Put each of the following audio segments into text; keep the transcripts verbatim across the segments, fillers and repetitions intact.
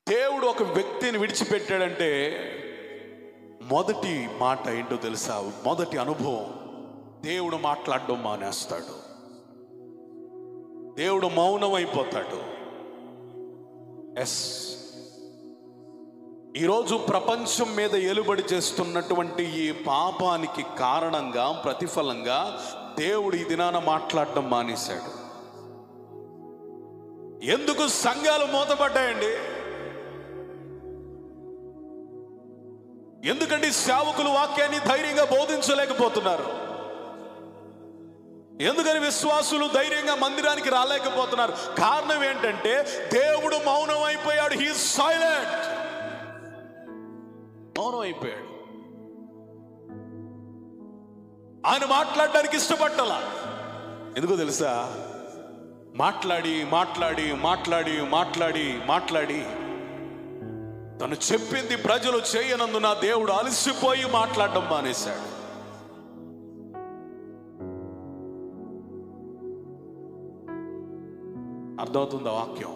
దేవుడు ఒక వ్యక్తిని విడిచిపెట్టాడంటే మొదటి మాట ఏంటో తెలుసా? మొదటి అనుభవం, దేవుడు మాట్లాడడం మానేస్తాడు. దేవుడు మౌనం అయిపోతాడు. ఎస్, ఈరోజు ప్రపంచం మీద ఏలుబడి చేస్తున్నటువంటి ఈ పాపానికి కారణంగా, ప్రతిఫలంగా దేవుడు ఈ దినాన మాట్లాడడం మానేశాడు. ఎందుకు సంఘాలు మూతపడ్డాయండి? ఎందుకంటే సేవకులు వాక్యాన్ని ధైర్యంగా బోధించలేకపోతున్నారు. ఎందుకని విశ్వాసులు ధైర్యంగా మందిరానికి రాలేకపోతున్నారు? కారణం ఏంటంటే దేవుడు మౌనం అయిపోయాడు. He is silent. మౌనం అయిపోయాడు. ఆయన మాట్లాడడానికి ఇష్టపట్టాల. ఎందుకో తెలుసా? మాట్లాడి మాట్లాడి మాట్లాడి మాట్లాడి మాట్లాడి తను చెప్పింది ప్రజలు చేయనందున దేవుడు అలసిపోయి మాట్లాడడం మానేశాడు. అర్థమవుతుందా వాక్యం?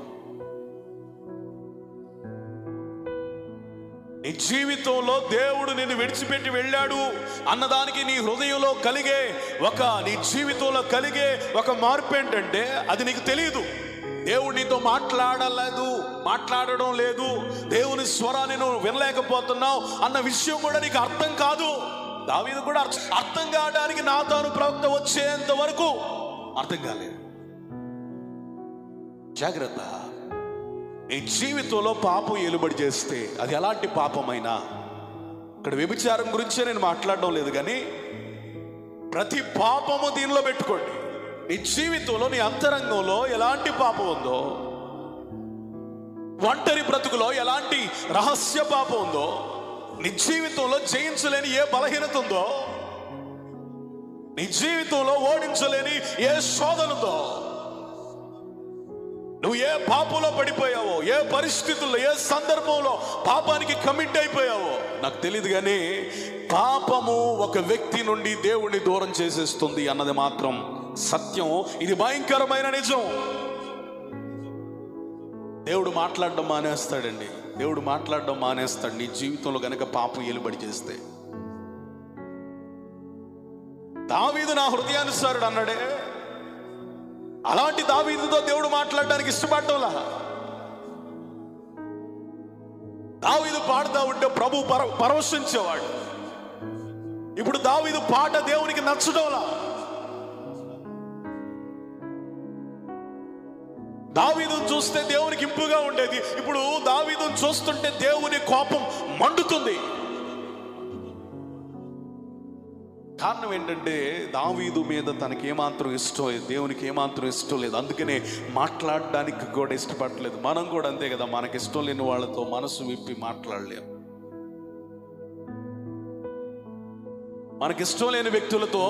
నీ జీవితంలో దేవుడు నిన్ను విడిచిపెట్టి వెళ్ళాడు అన్నదానికి నీ హృదయంలో కలిగే ఒక నీ జీవితంలో కలిగే ఒక మార్పు ఏంటంటే అది నీకు తెలియదు. దేవుడు నీతో మాట్లాడలేదు, మాట్లాడడం లేదు, దేవుని స్వరాన్ని నువ్వు వినలేకపోతున్నావు అన్న విషయం కూడా నీకు అర్థం కాదు. దావీదు కూడా అర్థం కావడానికి నాతాను ప్రవక్త వచ్చేంత వరకు అర్థం కాలేదు. జాగ్రత్త. నీ జీవితంలో పాపం ఏలుబడి చేస్తే అది ఎలాంటి పాపమైనా, ఇక్కడ వ్యభిచారం గురించే నేను మాట్లాడడం లేదు, కానీ ప్రతి పాపము దీనిలో పెట్టుకోండి. నీ జీవితంలో, నీ అంతరంగంలో ఎలాంటి పాపం ఉందో, ఒంటరి బ్రతుకులో ఎలాంటి రహస్య పాపం ఉందో, నీ జీవితంలో జయించలేని ఏ బలహీనత ఉందో, నీ జీవితంలో ఓడించలేని ఏ శోధన ఉందో, నువ్వు ఏ పాపంలో పడిపోయావో, ఏ పరిస్థితుల్లో, ఏ సందర్భంలో పాపానికి కమిట్ అయిపోయావో నాకు తెలియదు, కానీ పాపము ఒక వ్యక్తి నుండి దేవుడిని దూరం చేసేస్తుంది అన్నది మాత్రం సత్యం. ఇది భయంకరమైన నిజం. దేవుడు మాట్లాడడం మానేస్తాడండి. దేవుడు మాట్లాడడం మానేస్తాడు నీ జీవితంలో గనక పాపం ఏలుబడి చేస్తే. దావీదు నా హృదయానుసారుడు అన్నాడే, అలాంటి దావీదుతో దేవుడు మాట్లాడడానికి ఇష్టపడటంలా. దావీదు పాడుతూ ఉంటే ప్రభు పర పరవశించేవాడు. ఇప్పుడు దావీదు పాట దేవునికి నచ్చడంలా. దావీదును చూస్తే దేవునికి ఇంపుగా ఉండేది, ఇప్పుడు దావీదును చూస్తుంటే దేవుని కోపం మండుతుంది. కారణం ఏంటంటే దావీదు మీద తనకి ఏమాత్రం ఇష్టం లేదు, దేవునికి ఏమాత్రం ఇష్టం లేదు. అందుకనే మాట్లాడడానికి కూడా ఇష్టపడలేదు. మనం కూడా అంతే కదా, మనకి ఇష్టం లేని వాళ్ళతో మనసు విప్పి మాట్లాడలేము. మనకి ఇష్టం లేని వ్యక్తులతో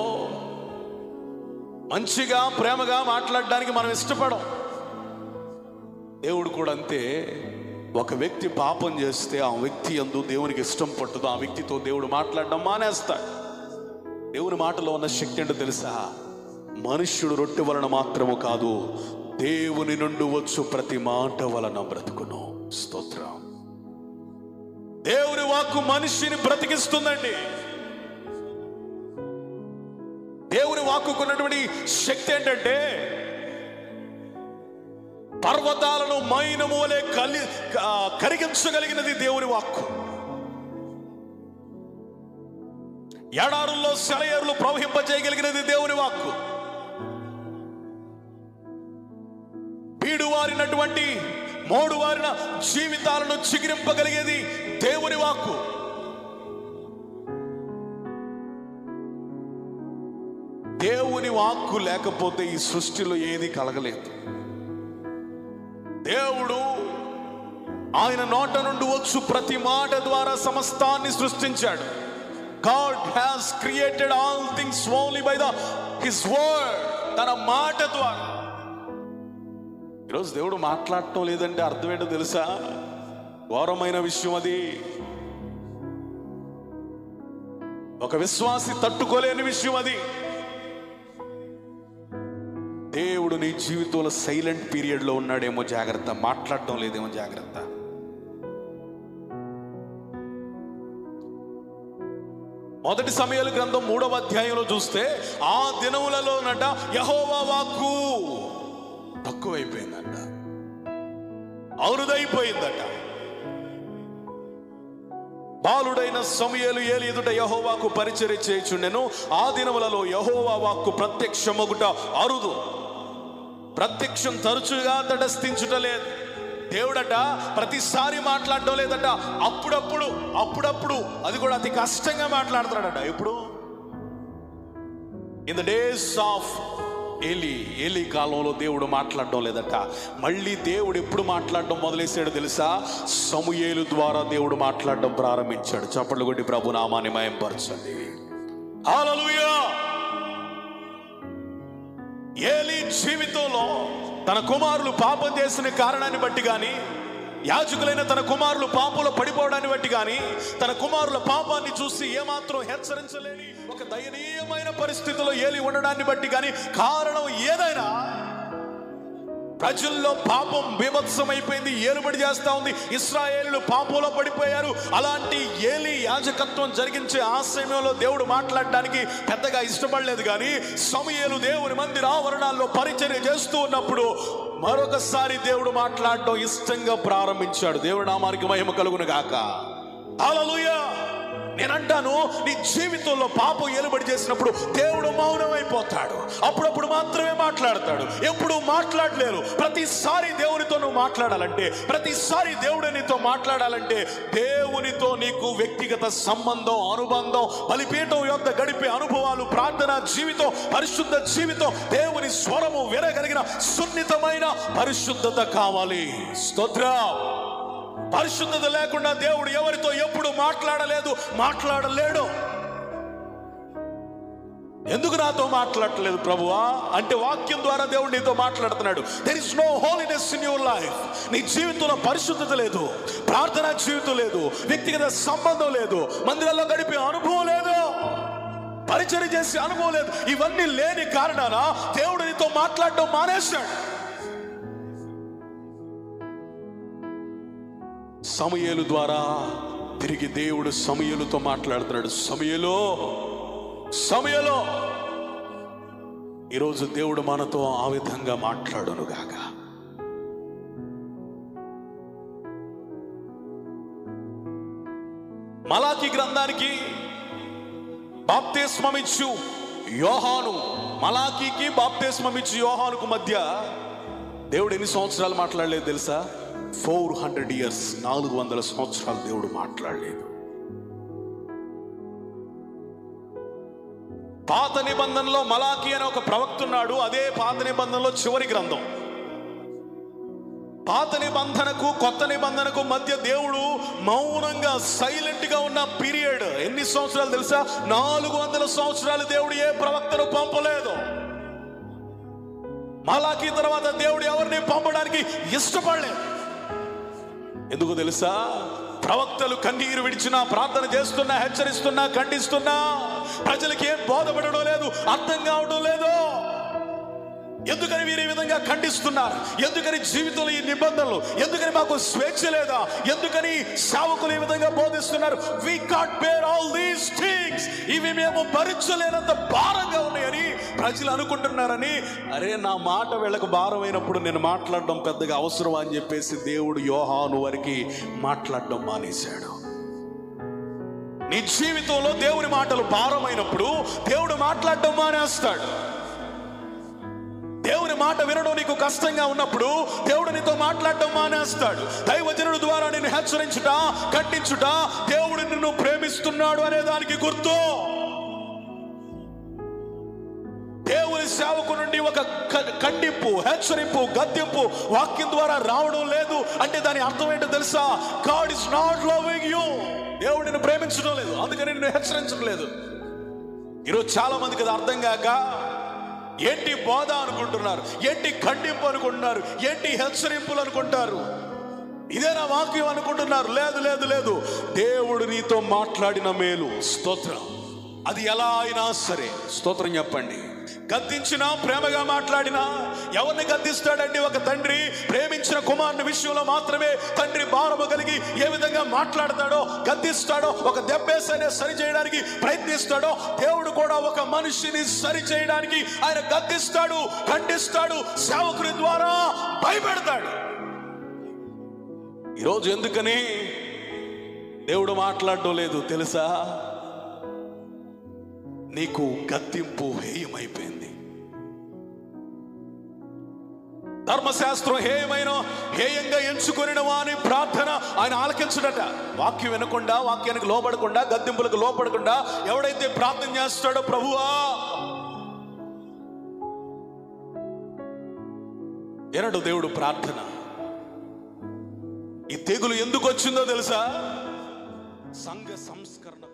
మంచిగా ప్రేమగా మాట్లాడడానికి మనం ఇష్టపడం. దేవుడు కూడా అంతే. ఒక వ్యక్తి పాపం చేస్తే ఆ వ్యక్తి యందు దేవునికి ఇష్టం పట్టుదో ఆ వ్యక్తితో దేవుడు మాట్లాడడం మానేస్తాడు. దేవుని మాటలో ఉన్న శక్తి ఏంటో తెలుసా? మనుష్యుడు రొట్టె వలన మాత్రము కాదు, దేవుని నుండి వచ్చు ప్రతి మాట వలన బ్రతుకును. స్తోత్రం. దేవుని వాక్కు మనిషిని బ్రతికిస్తుందండి. దేవుని వాక్కుకున్నటువంటి శక్తి ఏంటంటే పర్వతాలను మైనము వలె కలి కరిగించగలిగినది దేవుని వాక్కు. ఎడారుల్లో సెలయేరులు ప్రవహింపజేయగలిగినది దేవుని వాక్కు. బీడువారినటువంటి మోడువారిన జీవితాలను చిగిరింపగలిగేది దేవుని వాక్కు. దేవుని వాక్కు లేకపోతే ఈ సృష్టిలో ఏది కలగలేదు. దేవుడు ఆయన నోట నుండి వచ్చు ప్రతి మాట ద్వారా సమస్తాన్ని సృష్టించాడు. God has created all things only by the His word. తన మాట ద్వారా. ఈరోజు దేవుడు మాట్లాడటం లేదంటే అర్థం ఏంటో తెలుసా? ఘోరమైన విషయం అది. ఒక విశ్వాసి తట్టుకోలేని విషయం అది. దేవుడు నీ జీవితంలో సైలెంట్ పీరియడ్లో ఉన్నాడేమో జాగ్రత్త, మాట్లాడటం లేదేమో జాగ్రత్త. మొదటి సమూయేలు గ్రంథం మూడవ అధ్యాయంలో చూస్తే ఆ దినములలోనట యెహోవా వాక్కు తక్కువైపోయిందంట, అరుదైపోయిందట. బాలుడైన సమూయేలు ఏలి ఎదుట యెహోవాకు పరిచర్య చేయుచుండెను. ఆ దినములలో యెహోవా వాక్కు ప్రత్యక్షమగుట అరుదు, ప్రత్యక్షం తరచుగా తటస్థించుట లేదు. దేవుడట ప్రతిసారి మాట్లాడడం లేదట, అప్పుడప్పుడు అప్పుడప్పుడు అది కూడా అతి కష్టంగా మాట్లాడుతున్నాడట. ఇప్పుడు in the days of Eli Eli కాలంలో దేవుడు మాట్లాడడం లేదట. మళ్ళీ దేవుడు ఎప్పుడు మాట్లాడడం మొదలేసాడు తెలుసా? సమూయేలు ద్వారా దేవుడు మాట్లాడడం ప్రారంభించాడు. చప్పట్లు కొట్టి ప్రభు నామాన్ని మహిమపరచండి. హల్లెలూయా. ఏలి జీవితంలో తన కుమారులు పాపం చేసిన కారణాన్ని బట్టి గాని, యాజకులైన తన కుమారులు పాపంలో పడిపోవడాన్ని బట్టి గాని, తన కుమారుల పాపాన్ని చూసి ఏమాత్రం హెచ్చరించలేని ఒక దయనీయమైన పరిస్థితిలో ఏలి ఉండడాన్ని బట్టి గాని, కారణం ఏదైనా ప్రజల్లో పాపం బీభత్సమైపోయింది, ఏలుబడి చేస్తా ఉంది. ఇశ్రాయేలులు పాపంలో పడిపోయారు. అలాంటి ఏలి యాజకత్వం జరిగించే ఆ సమయంలో దేవుడు మాట్లాడడానికి పెద్దగా ఇష్టపడలేదు. కానీ సమూయేలు దేవుని మందిర ఆవరణాల్లో పరిచర్య చేస్తూ ఉన్నప్పుడు మరొకసారి దేవుడు మాట్లాడడం ఇష్టంగా ప్రారంభించాడు. దేవుడి నామానికి మహిమ కలుగును గాక. హల్లెలూయా. నేనంటాను, నీ జీవితంలో పాపం ఏలుబడి చేసినప్పుడు దేవుడు మౌనమైపోతాడు. అప్పుడప్పుడు మాత్రమే మాట్లాడతాడు, ఎప్పుడు మాట్లాడలేరు. ప్రతిసారి దేవునితో నువ్వు మాట్లాడాలంటే, ప్రతిసారి దేవుడు నీతో మాట్లాడాలంటే దేవునితో నీకు వ్యక్తిగత సంబంధం, అనుబంధం, బలిపీఠం యొద్ద గడిపే అనుభవాలు, ప్రార్థన జీవితం, పరిశుద్ధ జీవితం, దేవుని స్వరము వినగలిగిన సున్నితమైన పరిశుద్ధత కావాలి. స్తోత్రం. పరిశుద్ధత లేకుండా దేవుడు ఎవరితో ఎప్పుడు మాట్లాడలేదు, మాట్లాడలేడు. ఎందుకు నాతో మాట్లాడలేదు ప్రభువా అంటే, వాక్యం ద్వారా దేవుడు నీతో మాట్లాడుతున్నాడు. There is no holiness in your life. నీ జీవితంలో పరిశుద్ధత లేదు, ప్రార్థనా జీవితం లేదు, వ్యక్తిగత సంబంధం లేదు, మందిరాల్లో గడిపే అనుభవం లేదు, పరిచర్య చేసే అనుభవం లేదు. ఇవన్నీ లేని కారణాన దేవుడు నీతో మాట్లాడడం మానేశాడు. సమూయేలు ద్వారా తిరిగి దేవుడు సమూయేలుతో మాట్లాడుతున్నాడు. సమూయేలు సమూయేలు ఈరోజు దేవుడు మనతో ఆ విధంగా మాట్లాడును గాక. మలాకి గ్రంథానికి బాప్తిస్మమిచ్చు యోహాను, మలాకీకి బాప్తిస్మమిచ్చు యోహానుకు మధ్య దేవుడు ఎన్ని సంవత్సరాలు మాట్లాడలేదు తెలుసా? ఫోర్ హండ్రెడ్ ఇయర్స్ నాలుగు వందల సంవత్సరాలు దేవుడు మాట్లాడలేదు. పాత నిబంధనలో మలాకి అనే ఒక ప్రవక్త ఉన్నాడు. అదే పాత నిబంధనలో చివరి గ్రంథం. పాత నిబంధనకు కొత్త నిబంధనకు మధ్య దేవుడు మౌనంగా సైలెంట్ గా ఉన్న పీరియడ్ ఎన్ని సంవత్సరాలు తెలుసా? నాలుగు వందల సంవత్సరాలు దేవుడు ఏ ప్రవక్తను పంపలేదు. మలాకి తర్వాత దేవుడు ఎవరిని పంపడానికి ఇష్టపడలేదు. ఎందుకు తెలుసా? ప్రవక్తలు కన్నీరు విడిచినా, ప్రార్థన చేస్తున్నా, హెచ్చరిస్తున్నా, ఖండిస్తున్నా, ప్రజలకి ఏం బోధపడడం లేదు, అర్థం కావడం లేదు. ఎందుకని వీరు ఈ విధంగా ఖండిస్తున్నారు? ఎందుకని జీవితంలో ఈ నిబంధనలు? ఎందుకని మాకు స్వేచ్ఛ లేదా? ఎందుకని సేవకులు ఈ విధంగా బోధిస్తున్నారు? we can't bear all these things. ఇవి మేము భరించలేనంత భారంగా ఉన్నాయని ప్రజలు అనుకుంటున్నారని. అరే, నా మాట వీళ్ళకు భారమైనప్పుడు నేను మాట్లాడడం పెద్దగా అవసరం అని చెప్పేసి దేవుడు యోహాను వారికి మాట్లాడడం మానేశాడు. నీ జీవితంలో దేవుని మాటలు భారమైనప్పుడు దేవుడు మాట్లాడడం మానేస్తాడు. దేవుని మాట వినడం నీకు కష్టంగా ఉన్నప్పుడు దేవుడు నీతో మాట్లాడడం మానేస్తాడు. దైవజనుడి ద్వారా నిన్ను హెచ్చరించుట, ఖండించుట దేవుడు నిన్ను ప్రేమిస్తున్నాడు అనే దానికి గుర్తు. దేవుని సేవకు నుండి ఒక ఖండింపు, హెచ్చరింపు, గద్దింపు వాక్యం ద్వారా రావడం లేదు అంటే దాని అర్థం ఏంటో తెలుసా? God is not loving you. దేవుడు నిన్ను ప్రేమించడం లేదు, అందుకని నిన్ను హెచ్చరించడం లేదు. ఈరోజు చాలా మందికి అది అర్థం కాక ఏంటి బోధ అనుకుంటున్నారు, ఏంటి ఖండింపు అనుకుంటున్నారు, ఏంటి హెచ్చరింపులు అనుకుంటారు, ఇదేనా వాక్యం అనుకుంటున్నారు. లేదు లేదు లేదు దేవుడు నీతో మాట్లాడిన మేలు, స్తోత్రం. అది ఎలా అయినా సరే స్తోత్రం చెప్పండి. గద్దించినా, ప్రేమగా మాట్లాడినా. ఎవరిని గద్దిస్తాడండి? ఒక తండ్రి ప్రేమించిన కుమారుని విషయంలో మాత్రమే తండ్రి భారము కలిగి ఏ విధంగా మాట్లాడతాడో, గద్దిస్తాడో, ఒక దెబ్బేసనే సరి చేయడానికి ప్రయత్నిస్తాడో, దేవుడు కూడా ఒక మనిషిని సరి చేయడానికి ఆయన గద్దిస్తాడు, ఖండిస్తాడు, సేవకుని ద్వారా భయపెడతాడు. ఈరోజు ఎందుకని దేవుడు మాట్లాడడం లేదు తెలుసా? నీకు గద్దింపు హేయమైపోయింది. ధర్మశాస్త్రం హేయమైన హేయంగా ఎంచుకొనిన వాని ప్రార్థన ఆయన ఆలకించడట. వాక్యం వినకుండా, వాక్యానికి లోపడకుండా, గద్దింపులకు లోపడకుండా ఎవడైతే ప్రార్థన చేస్తాడో, ప్రభువా వినడు దేవుడు ప్రార్థన. ఈ తెగులు ఎందుకు వచ్చిందో తెలుసా? సంఘ సంస్కరణ